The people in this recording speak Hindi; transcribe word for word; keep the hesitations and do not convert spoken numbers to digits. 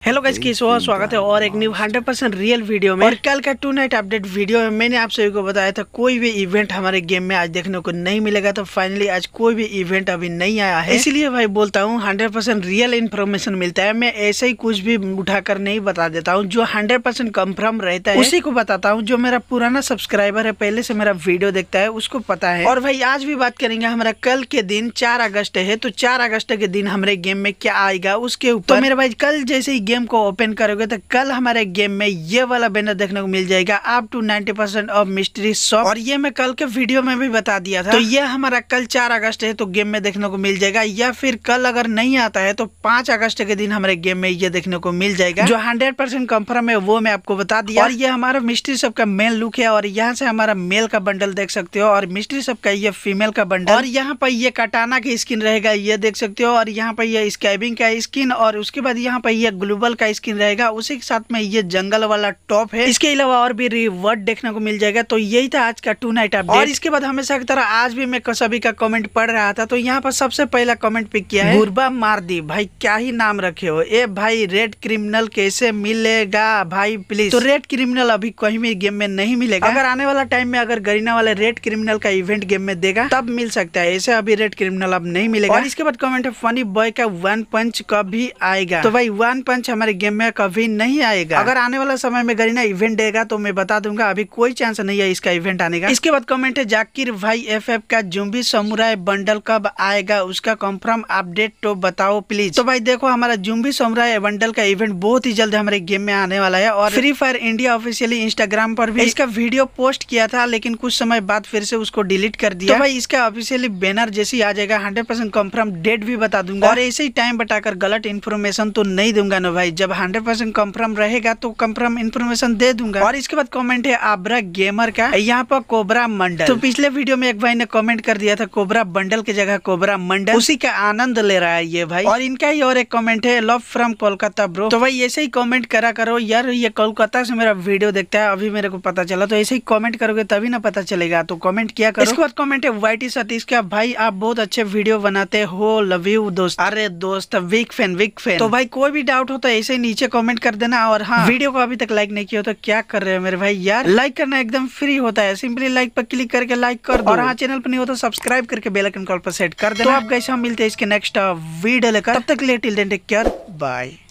हेलो गाइस, कैसे हो? स्वागत है और एक new hundred percent real video में। और कल का टू नाइट अपडेट वीडियो में मैंने आप सभी को बताया था कोई भी इवेंट हमारे गेम में आज देखने को नहीं मिलेगा। तो फाइनली आज कोई भी इवेंट अभी नहीं आया है, इसलिए भाई बोलता हूँ हंड्रेड परसेंट रियल इन्फॉर्मेशन मिलता है। मैं ऐसे ही कुछ भी उठाकर नहीं बता देता हूँ, जो हंड्रेड परसेंट कंफर्म रहता है उसी को बताता हूँ। जो मेरा पुराना सब्सक्राइबर है, पहले से मेरा वीडियो देखता है, उसको पता है। और भाई आज भी बात करेंगे हमारा कल के दिन चार अगस्त है, तो चार अगस्त के दिन हमारे गेम में क्या आएगा उसके ऊपर। तो मेरे भाई कल जैसे ही गेम को ओपन करोगे तो कल हमारे गेम में ये वाला बैनर देखने को मिल जाएगा, up to ninety percent off mystery shop. और ये मैं कल के वीडियो में भी बता दिया था। तो ये हमारा कल चार अगस्त है तो गेम में देखने को मिल जाएगा, या फिर कल अगर नहीं आता है तो पांच अगस्त के दिन हमारे गेम में ये देखने को मिल जाएगा। जो हंड्रेड परसेंट कंफर्म है वो मैं आपको बता दिया। और ये हमारा मिस्ट्री शॉप का मेन लुक है, और यहाँ से हमारा मेल का बंडल देख सकते हो, और मिस्ट्री शॉप का ये फीमेल का बंडल। और यहाँ पर ये कटाना की स्किन रहेगा, ये देख सकते हो। और यहाँ पर ये स्कैबिंग का स्किन, और उसके बाद यहाँ पर ये ग्लोबल का स्किन रहेगा। उसी के साथ में ये जंगल वाला टॉप है। इसके अलावा और भी रिवॉर्ड देखने को मिल जाएगा। तो यही था आज का टू नाइट अपडेट। और इसके बाद हमेशा की तरह आज भी मैं सभी का कमेंट पढ़ रहा था, तो यहाँ पर सबसे पहला कमेंट पिक किया है गुरबा मार दी। भाई क्या ही नाम रखे हो ए भाई, रेड क्रिमिनल कैसे मिलेगा भाई प्लीज। तो रेड क्रिमिनल अभी कहीं भी गेम में नहीं मिलेगा। अगर आने वाला टाइम में अगर गरीना वाले रेड क्रिमिनल का इवेंट गेम में देगा तब मिल सकता है, ऐसे अभी रेड क्रिमिनल अब नहीं मिलेगा। और इसके बाद कमेंट है फनी बॉय का वन पंच कभी आएगा। तो भाई वन पंच हमारे गेम में कभी नहीं आएगा। अगर आने वाला समय में गरीना इवेंट देगा तो मैं बता दूंगा, अभी कोई चांस नहीं है इसका इवेंट आने का। इसके बाद कमेंट है जाकिर भाई एफ एफ का जुम्बी समुराई बंडल कब आएगा, उसका कंफर्म अपडेट तो बताओ प्लीज। तो भाई देखो, हमारा जुम्बी समुराई बंडल का इवेंट बहुत ही जल्द हमारे गेम में आने वाला है। और free fire India officially Instagram पर भी इसका वीडियो पोस्ट किया था, लेकिन कुछ समय बाद फिर से उसको डिलीट कर दिया। तो भाई इसका ऑफिशियली बैनर जैसे आ जाएगा हंड्रेड परसेंट कंफर्म डेट भी बता दूंगा। और ऐसे ही टाइम बताकर गलत इन्फॉर्मेशन तो नहीं दूंगा ना भाई। जब हंड्रेड परसेंट कंफर्म रहेगा तो कंफर्म इन्फॉर्मेशन दे दूंगा। और इसके बाद कमेंट है आब्रा गेमर का, यहाँ पर कोबरा मंडल। तो पिछले वीडियो में एक भाई ने कमेंट कर दिया था कोबरा बंडल की जगह कोबरा मंडल, उसी का आनंद ले रहा है ये भाई। और इनका ही और एक कमेंट है लव फ्रॉम कोलकाता ब्रो। तो भाई ऐसे ही कमेंट करा करो यार, ये कोलकाता से मेरा वीडियो देखता है, अभी मेरे को पता चला। तो ऐसे ही कमेंट करोगे तभी ना पता चलेगा, तो कमेंट किया करो। इसके बाद कमेंट है वाइटी सतीश का, भाई आप बहुत अच्छे वीडियो बनाते हो, लव यू दोस्त। अरे दोस्त विक फैन विक फैन। तो भाई कोई भी डाउट हो तो ऐसे ही नीचे कमेंट कर देना। और हाँ, वीडियो को अभी तक लाइक नहीं किया तो क्या कर रहे हो मेरे भाई यार। लाइक करना एकदम फ्री होता है, सिंपली लाइक पर क्लिक करके लाइक कर दो। और हाँ, चैनल पर नहीं हो तो सब्सक्राइब करके बेल आइकन कॉल पर सेट कर देना। तो आप गाइस हम मिलते हैं इसके नेक्स्ट वीडियो लेकर, तब तक के लिए till then take care, bye.